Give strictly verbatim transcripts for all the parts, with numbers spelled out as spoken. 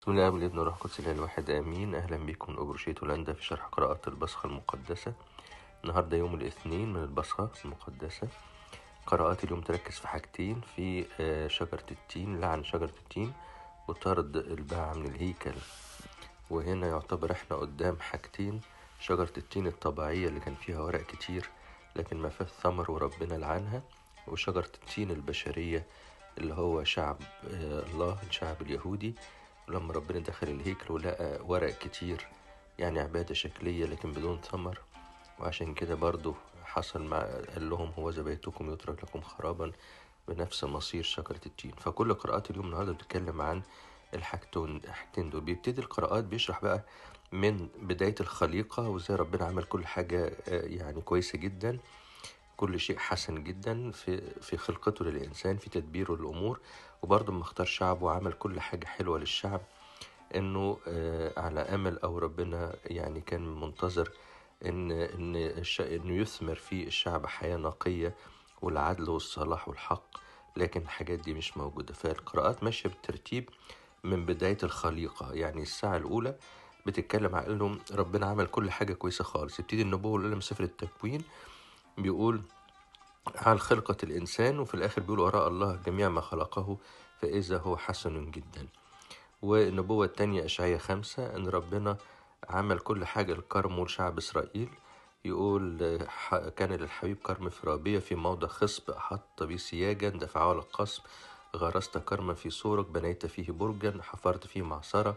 بسم الله والابن والروح القدس الإله الواحد آمين. أهلا بكم من أبروشية هولندا في شرح قراءات البصخة المقدسة. النهاردة يوم الاثنين من البصخة المقدسة. قراءات اليوم تركز في حاجتين: في شجرة التين، لعن شجرة التين، وطرد الباعة من الهيكل. وهنا يعتبر احنا قدام حاجتين: شجرة التين الطبيعية اللي كان فيها ورق كتير لكن ما فيها ثمر وربنا لعنها، وشجرة التين البشرية اللي هو شعب الله، الشعب اليهودي، لما ربنا دخل الهيكل ولقى ورق كتير، يعني عبادة شكلية لكن بدون ثمر. وعشان كده برضو حصل مع قال لهم: هو بيتكم يترك لكم خرابا، بنفس مصير شجرة التين. فكل قراءات اليوم النهاردة بتتكلم عن الحاجتين الحاجتين دول. بيبتدي القراءات بيشرح بقى من بداية الخليقة وازاي ربنا عمل كل حاجة يعني كويسة جدا، كل شيء حسن جدا في في خلقته للإنسان، في تدبيره للأمور. وبرضه لما اختار شعبه وعمل كل حاجة حلوة للشعب، انه آه على امل او ربنا يعني كان منتظر ان ان الش... انه يثمر في الشعب حياة نقية والعدل والصلاح والحق، لكن الحاجات دي مش موجودة. فالقراءات ماشية بالترتيب من بداية الخليقة، يعني الساعة الأولى بتتكلم عن انه ربنا عمل كل حاجة كويسة خالص. يبتدي النبوة الأولى من سفر التكوين، بيقول عن خلقة الإنسان، وفي الآخر بيقول: وراء الله جميع ما خلقه فإذا هو حسن جدا. والنبوة التانية إشعياء خمسة، أن ربنا عمل كل حاجة لكرم شعب إسرائيل. يقول: كان للحبيب كرم في رابية، في موضع خصب أحط به سياجا، دفعه للقصب، غرست كرما في سورك، بنيت فيه برجا، حفرت فيه معصرة.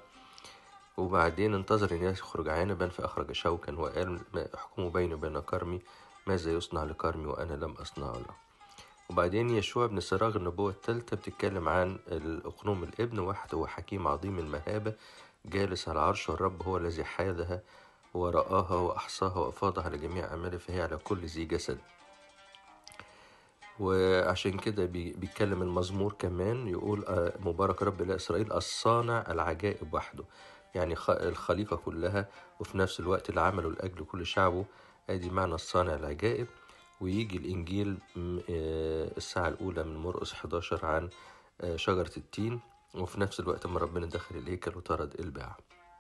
وبعدين انتظر أن يخرج عنبا فأخرج شوكا، وقال: ما أحكم بيني وبين كرمي، ماذا يصنع لكرمي وأنا لم أصنع له. وبعدين يشوع بن سراغ النبوة الثالثة بتتكلم عن الأقنوم الابن، واحد هو حكيم عظيم المهابة جالس على عرش، والرب هو الذي حاذها ورآها وأحصاها وأفاضها على جميع أعماله، فهي على كل ذي جسد. وعشان كده بيتكلم المزمور كمان، يقول: مبارك رب إله إسرائيل الصانع العجائب وحده، يعني الخليقة كلها وفي نفس الوقت اللي عمله لأجل كل شعبه. ادي معنى الصانع العجائب. ويجي الإنجيل الساعة الأولى من مرقس حداشر عن شجرة التين، وفي نفس الوقت ما ربنا دخل الهيكل وطرد الباعة.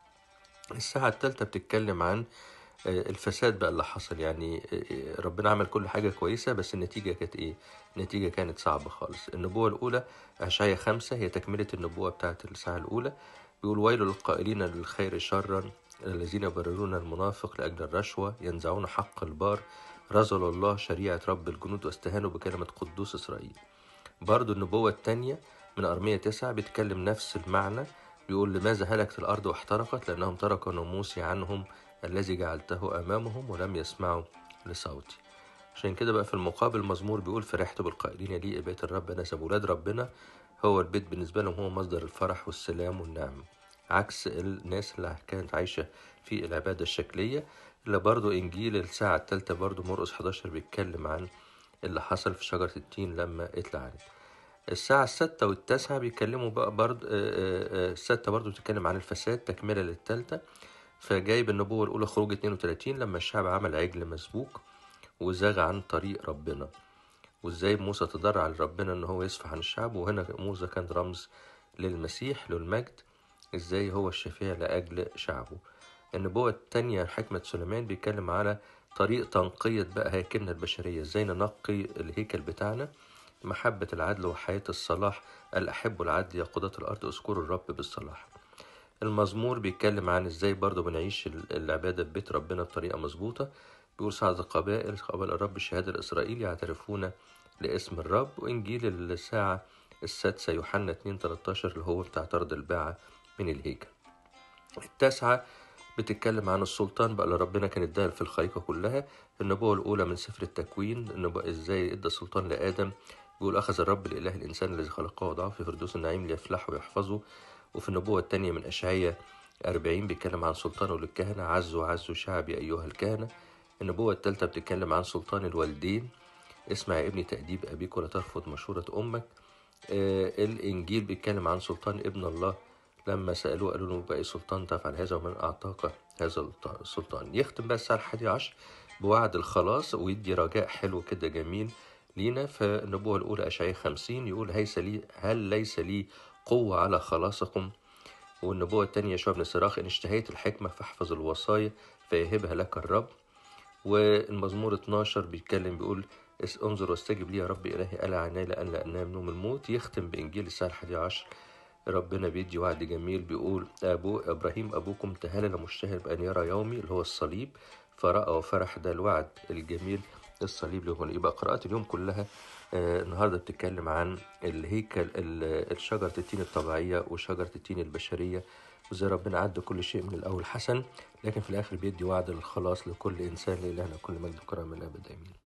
الساعة الثالثة بتتكلم عن الفساد بقى اللي حصل، يعني ربنا عمل كل حاجة كويسة بس النتيجة كانت ايه؟ النتيجة كانت صعبة خالص. النبوة الأولى أشعياء خمسة هي تكملة النبوة بتاعت الساعة الأولى. بيقول: ويل للقائلين للخير شرا، الذين يبررون المنافق لأجل الرشوة، ينزعون حق البار، رزلوا الله شريعة رب الجنود، واستهانوا بكلمة قدوس إسرائيل. برضو النبوة الثانية من أرمية تسعة بيتكلم نفس المعنى، بيقول: لماذا هلكت الأرض واحترقت؟ لأنهم تركوا ناموسي عنهم الذي جعلته أمامهم ولم يسمعوا لصوتي. عشان كده بقى في المقابل مزمور بيقول: فرحت بالقائلين لي بيت الرب ناس ولاد ربنا، هو البيت بالنسبة لهم هو مصدر الفرح والسلام والنعم، عكس الناس اللي كانت عايشة في العبادة الشكلية. اللي برضو إنجيل الساعة الثالثة برضو مرقس حداشر بيتكلم عن اللي حصل في شجرة التين لما اتلعنت. الساعة الستة والتاسعة بيتكلموا بقى برضو، الستة برضو بتتكلم عن الفساد تكملة للتالتة. فجايب النبوة الأولى خروج اتنين وتلاتين لما الشعب عمل عجل مسبوك وزاغ عن طريق ربنا، وازاي موسى تضرع لربنا ان هو يصفح عن الشعب. وهنا موسى كان رمز للمسيح للمجد، ازاي هو الشفيع لأجل شعبه. النبوة التانية حكمة سليمان بيتكلم على طريق تنقية بقى هيكلنا البشرية، ازاي ننقي الهيكل بتاعنا، محبة العدل وحياة الصلاح، الأحب العدل يا قضاة الأرض اذكروا الرب بالصلاح. المزمور بيتكلم عن ازاي برضو بنعيش العبادة في بيت ربنا بطريقة مظبوطة. بيقول: صعد القبائل قبل الرب الشهادة الإسرائيل يعترفون لاسم الرب. وإنجيل الساعة السادسة يوحنا اتنين تلتاشر اللي هو بتاع طرد الباعة من الهيكل. التاسعة بتتكلم عن السلطان بقى اللي ربنا كان اداها في الخليقة كلها. النبوة الأولى من سفر التكوين، النبوة ازاي ادى السلطان لآدم. بيقول: أخذ الرب الإله الإنسان الذي خلقه وضعه في فردوس النعيم ليفلحه ويحفظه. وفي النبوة الثانية من أشعياء أربعين بيتكلم عن سلطانه للكهنة: عزوا عزوا شعبي أيها الكهنة. النبوة الثالثة بتتكلم عن سلطان الوالدين: اسمع يا ابني تأديب أبيك ولا ترفض مشورة أمك. آه الإنجيل بيتكلم عن سلطان ابن الله، لما سألوه قالوا له: بأي سلطان تفعل هذا ومن أعطاك هذا السلطان. يختم بقى الساعة الحادية عشر بوعد الخلاص ويدي رجاء حلو كده جميل لينا. فالنبوة الأولى أشعياء خمسين يقول: هيس لي هل ليس لي قوة على خلاصكم؟ والنبوة التانية يشوع بن صراخ: إن اشتهيت الحكمة فاحفظ الوصايا فيهبها لك الرب. والمزمور اتناشر بيتكلم بيقول: اس- انظر واستجب لي يا رب إلهي، ألا عيني لأن لا أنام نوم الموت. يختم بإنجيل الساعة الحادية عشر، ربنا بيدي وعد جميل بيقول: أبو إبراهيم أبوكم تهلل مشتهر بأن يرى يومي، اللي هو الصليب، فرأى وفرح. ده الوعد الجميل، الصليب له. يبقى قراءات اليوم كلها آه النهارده بتتكلم عن الهيكل، ال- الشجرة التين الطبيعية وشجرة التين البشرية، وزي ربنا عد كل شيء من الأول حسن، لكن في الآخر بيدي وعد للخلاص لكل إنسان. لإلهنا كل مجد وكرم من الأبد آمين.